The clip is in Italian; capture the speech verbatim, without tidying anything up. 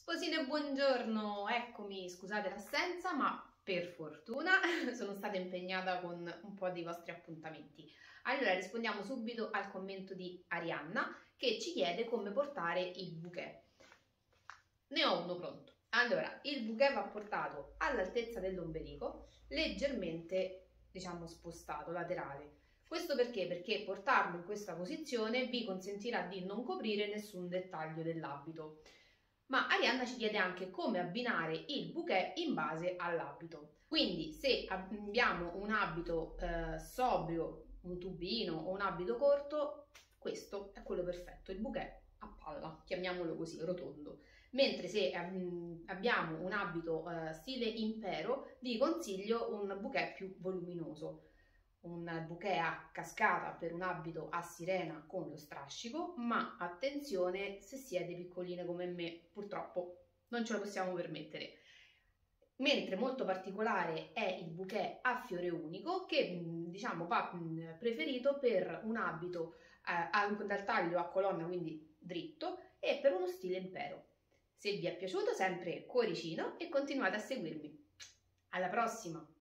Sposine, buongiorno, eccomi, scusate l'assenza, ma per fortuna sono stata impegnata con un po' dei vostri appuntamenti. Allora rispondiamo subito al commento di Arianna che ci chiede come portare il bouquet. Ne ho uno pronto. Allora, il bouquet va portato all'altezza dell'ombelico, leggermente, diciamo, spostato, laterale. Questo perché? Perché portarlo in questa posizione vi consentirà di non coprire nessun dettaglio dell'abito. Ma Arianna ci chiede anche come abbinare il bouquet in base all'abito. Quindi se abbiamo un abito eh, sobrio, un tubino o un abito corto, questo è quello perfetto, il bouquet a palla, chiamiamolo così, rotondo. Mentre se abbiamo un abito eh, stile impero, vi consiglio un bouquet più voluminoso. Un bouquet a cascata per un abito a sirena con lo strascico, ma attenzione se siete piccoline come me, purtroppo non ce lo possiamo permettere. Mentre molto particolare è il bouquet a fiore unico che diciamo va preferito per un abito eh, dal taglio a colonna, quindi dritto, e per uno stile impero. Se vi è piaciuto, sempre cuoricino e continuate a seguirmi. Alla prossima!